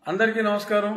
అందరికీ నమస్కారం।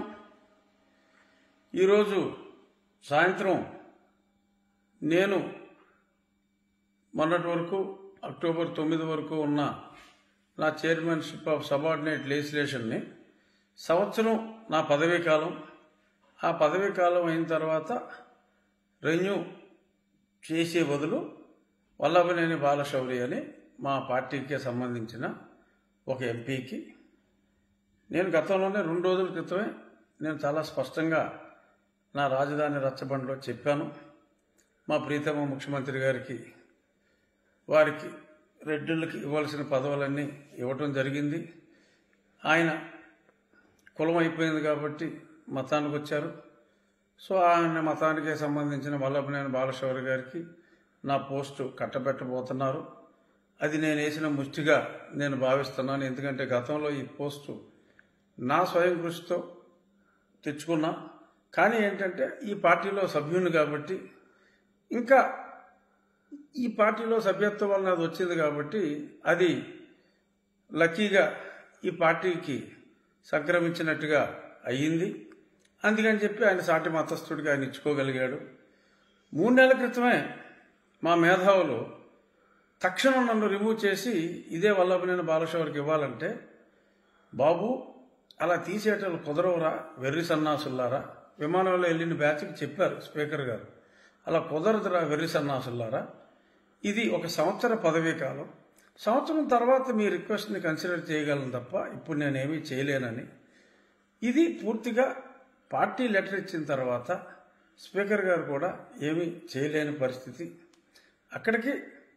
ఈరోజు సాయంత్రం నేను మొన్నటి వరకు అక్టోబర్ 9 వరకు ఉన్న నా చైర్మన్షిప్ ఆఫ్ సబార్డినేట్ లెజిస్లేషన్ని సంవత్సరం నా పదవీ కాలం, ఆ పదవీ కాలం అయిన తర్వాత రెన్యూ చేసే బదులు వల్లభనేని బాలశౌరి అని మా పార్టీకి సంబంధించిన ఒక ఎంపీకి నేను గతంలోనే 2 రోజుల క్రితమే నేను చాలా స్పష్టంగా నా రాజధాని రచ్చబండలో చెప్పాను। మా ప్రీతమ ముఖ్యమంత్రి గారికి వారికి రెడ్డిళ్ళకి ఇవ్వాల్సిన పదవులన్నీ ఇవ్వటం జరిగింది। ఆయన కులం అయిపోయింది కాబట్టి మతానికి వచ్చారు। సో ఆయన మతానికి సంబంధించిన వల్లభనేని బాలశౌరి గారికి నా పోస్టు కట్టబెట్టబోతున్నారు। అది నేను వేసిన ముష్టిగా నేను భావిస్తున్నాను। ఎందుకంటే గతంలో ఈ పోస్టు నా స్వయం కృషితో తెచ్చుకున్నా, కానీ ఏంటంటే ఈ పార్టీలో సభ్యుని కాబట్టి, ఇంకా ఈ పార్టీలో సభ్యత్వం వలన అది వచ్చింది కాబట్టి అది లక్కీగా ఈ పార్టీకి సంక్రమించినట్టుగా అయ్యింది। అందుకని చెప్పి ఆయన సాటి మతస్థుడిగా ఆయన ఇచ్చుకోగలిగాడు। 3 నెలల క్రితమే మా మేధావులు తక్షణం నన్ను రిమూవ్ చేసి ఇదే వల్లభనేని బాలశౌరికి ఇవ్వాలంటే, బాబు అలా తీసేటలు కుదరవురా వెర్రి సన్నాసుల్లారా, విమానంలో వెళ్ళిన బ్యాచ్కి చెప్పారు స్పీకర్ గారు, అలా కుదరదురా వెర్రి సన్నాసుల్లారా, ఇది 1 సంవత్సర పదవీ కాలం, సంవత్సరం తర్వాత మీ రిక్వెస్ట్ని కన్సిడర్ చేయగలను తప్ప ఇప్పుడు నేనేమీ చేయలేనని, ఇది పూర్తిగా పార్టీ లెటర్ ఇచ్చిన తర్వాత స్పీకర్ గారు కూడా ఏమీ చేయలేని పరిస్థితి। అక్కడికి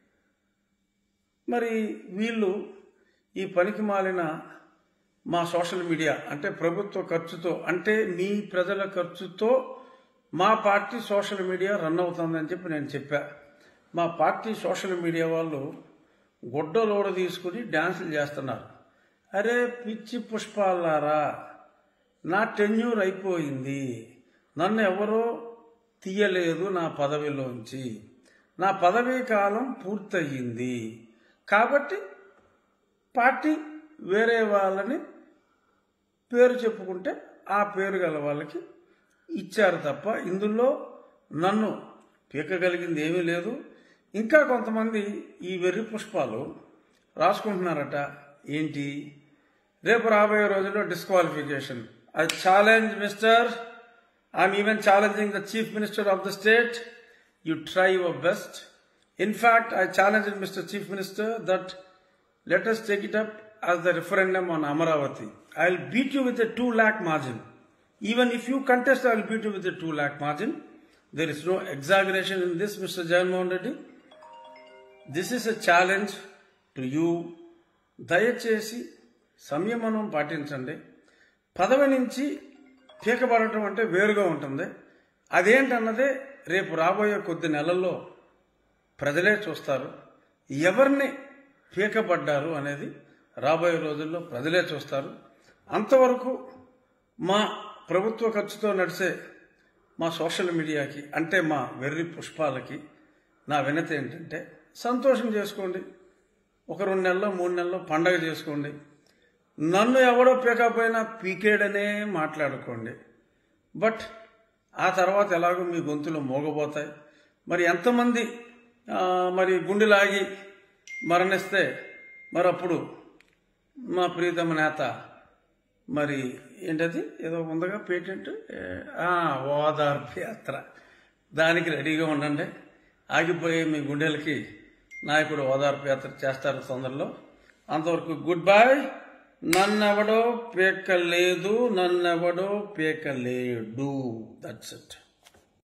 మరి వీళ్ళు ఈ పనికి మాలిన మా సోషల్ మీడియా అంటే ప్రభుత్వ ఖర్చుతో, అంటే మీ ప్రజల ఖర్చుతో మా పార్టీ సోషల్ మీడియా రన్ అవుతుందని చెప్పి నేను చెప్పా। మా పార్టీ సోషల్ మీడియా వాళ్ళు గుడ్డలోడ తీసుకుని డ్యాన్సులు చేస్తున్నారు। అరే పిచ్చి పుష్పాలారా, నా టెన్యూర్ అయిపోయింది, నన్ను ఎవరో తీయలేదు నా పదవిలోంచి, నా పదవీ కాలం పూర్తయింది కాబట్టి పార్టీ వేరే వాళ్ళని పేరు చెప్పుకుంటే ఆ పేరు గల వాళ్ళకి ఇచ్చారు తప్ప ఇందులో నన్ను పీకగలిగింది ఏమీ లేదు। ఇంకా కొంతమంది ఈ వెర్రి పుష్పాలు రాసుకుంటున్నారట, ఏంటి రేపు రాబోయే రోజుల్లో disqualification. I challenge mister, I'm even challenging the chief minister of the state, you try your best. In fact I challenge mister chief minister that let us take it up as the referendum on Amaravati. I will beat you with a 2 lakh margin. Even if you contest, I will beat you with a 2 lakh margin. There is no exaggeration in this, Mr. Jagannath Reddy. This is a challenge to you. దయచేసి సంయమనం పాటించండి। పదవి నుంచి పీకబడటం అంటే వేరుగా ఉంటుంది, అదేంటన్నదే రేపు రాబోయే కొద్ది నెలల్లో ప్రజలే చూస్తారు। ఎవరిని పీకబడ్డారు అనేది రాబోయే రోజుల్లో ప్రజలే చూస్తారు। అంతవరకు మా ప్రభుత్వ ఖర్చుతో నడిచే మా సోషల్ మీడియాకి, అంటే మా వెర్రి పుష్పాలకి నా వినతి ఏంటంటే, సంతోషం చేసుకోండి, 1-2 నెలల్లో 3 నెలల్లో పండగ చేసుకోండి, నన్ను ఎవడో పీకపోయినా పీకేడనే మాట్లాడుకోండి, బట్ ఆ తర్వాత ఎలాగో మీ గొంతులు మోగబోతాయి। మరి ఎంతమంది మరి గుండెలాగి మరణిస్తే మరి అప్పుడు మా ప్రీతమ నేత మరి ఏంటది ఏదో ఉందగా పేటెంట్, ఓదార్పు యాత్ర, దానికి రెడీగా ఉండండి। ఆగిపోయే మీ గుండెలకి నాయకుడు ఓదార్పు యాత్ర చేస్తారు తొందరలో। అంతవరకు గుడ్ బై। నన్నెవడో పీకలేదు, నన్నెవడో పీకలేడు, దట్స్ ఇట్।